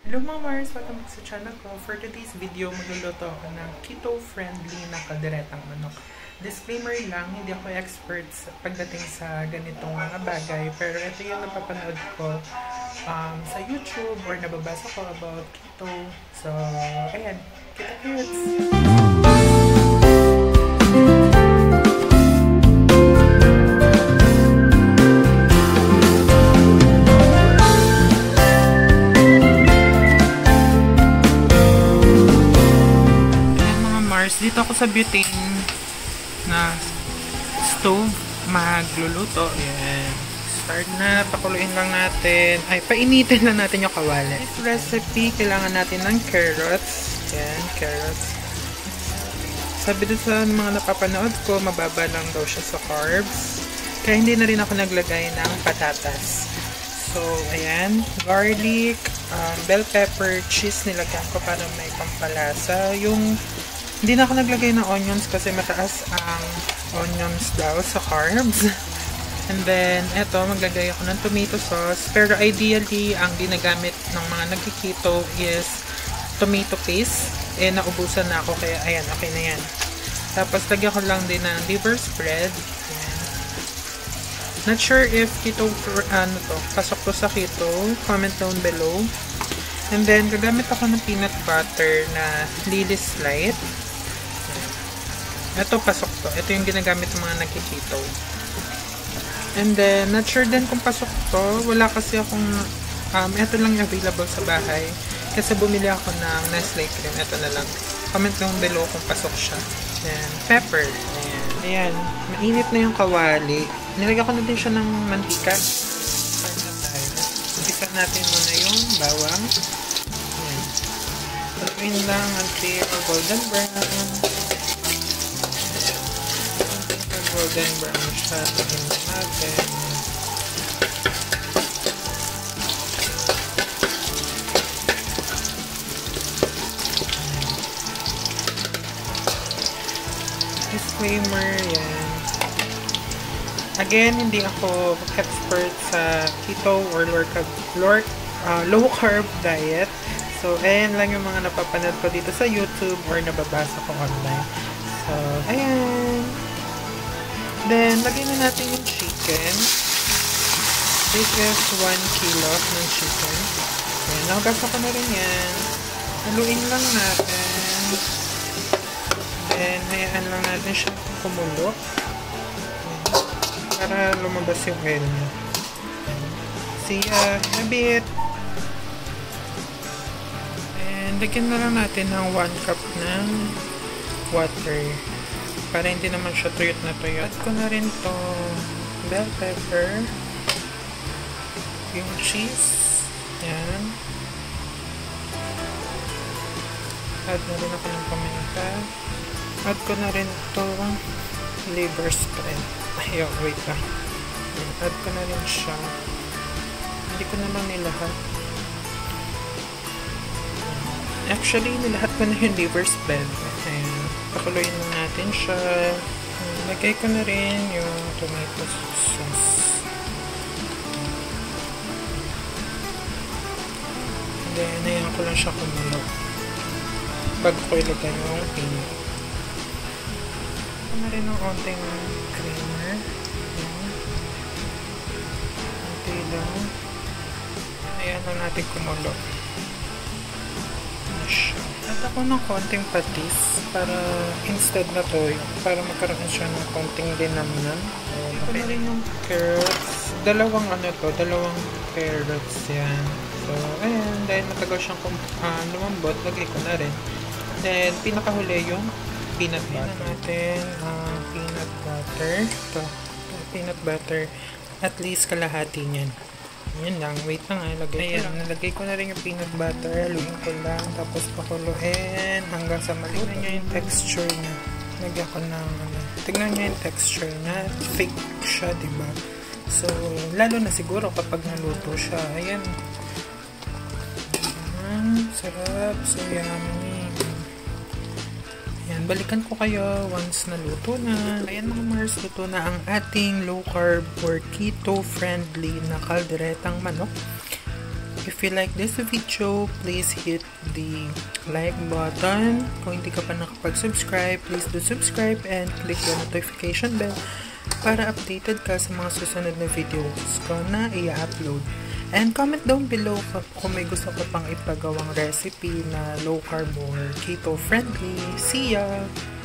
Hello mga Mars! Welcome back sa channel ko. For today's video, magluluto ako ng keto-friendly na kalderetang manok. Disclaimer lang, hindi ako expert pagdating sa ganitong mga bagay. Pero ito yung napapanood ko sa YouTube or nababasa ko about keto. So, ayan. Kita-kits! Dito ako sa butane na stove magluluto. Yan. Start na. Pakuluin lang natin. Ay, painitin lang natin yung kawali. This recipe, kailangan natin ng carrots. Yan, carrots. Sabi doon sa mga napapanood ko, mababa lang daw siya sa carbs. Kaya hindi na rin ako naglagay ng patatas. So, ayan. Garlic, bell pepper, cheese nilagyan ko para may pampalasa. Hindi na ako naglagay ng onions kasi mataas ang onions daw sa carbs. And then, eto, maglagay ako ng tomato sauce. Pero ideally, ang ginagamit ng mga nagkikito is tomato paste. Eh, naubusan na ako kaya, ayan, okay na yan. Tapos, lagyan ko lang din ng liver spread. Ayan. Not sure if keto, pasok to sa keto. Comment down below. And then, gagamit ako ng peanut butter na Lily's Light. Ito, pasok to. Ito yung ginagamit ng mga nakikito. And then, not sure din kung pasok to. Wala kasi akong, ito lang yung available sa bahay. Kasi bumili ako ng Nestle cream. Ito na lang. Comment down below kung pasok siya. Then, pepper. Ayan. Ayan. Mainit na yung kawali. Nilagyan ko na din siya ng mantika. Start na tayo. Isa natin muna yung bawang. Ayan. Paluin lang until golden brown. Golden brown siya. Tignan natin. Disclaimer, yan. Again, hindi ako expert sa keto or low carb diet. So, ayan lang yung mga napapanood ko dito sa YouTube or nababasa ko online. So, ayan. Then, lagyan na natin yung chicken. This is 1 kilo ng chicken. Ayan, nakagasa ko na rin yan. Haluin lang natin. Then, hayaan lang natin siya kumulo. Ayan, para lumabas yung oil niya. See ya in a bit. And, lagyan na lang natin ng 1 cup ng water. Para hindi naman siya tuyot na tuyot. Add ko na rin to bell pepper, yung cheese, yan. Add na rin ako ng paminta. Add ko na rin to liver spread. Ayaw, wait lang. Add ko na rin siya. Hindi ko naman nilahat. Actually, nilahat ko na yung liver spread. Ayan. Pakuluin lang natin siya. Lagay ko na rin yung tomato sauce. And then, ayan ko lang siya kumulo. Bago ko ilagay yung peanut. Ito na rin ng onting creamer. Ayan. Onti lang. Ayan lang natin kumulo. Add ako ng konting patis para instead na toyo, para magkaroon siya ng konting dinamnan. Ito na rin yung carrots. Dalawang carrots yan. So, ayan, dahil matagal siyang lumambot, lagay ko na rin. Then, pinakahuli yung peanut butter. Natin peanut butter. Ito, peanut butter. At least kalahati niyan. Yan lang. Wait lang Ayan, nalagay ko na rin yung peanut butter. Haluin ko lang. Tapos pakuluin hanggang sa maluto. Tignan nyo yung texture niya. Lagyan ko ng tignan nyo yung texture niya. Fake siya, diba? So, lalo na siguro kapag naluto siya. Ayan. Sarap. So, yummy. Ayan, balikan ko kayo once naluto na. Ayan mga Mars, luto na ang ating low carb or keto friendly na kalderetang manok. If you like this video, please hit the like button. Kung hindi ka pa nakapag-subscribe, please do subscribe and click the notification bell para updated ka sa mga susunod na videos ko na i-upload. And comment down below kung may gusto ko pang ipagawang recipe na low carb or keto friendly. See ya!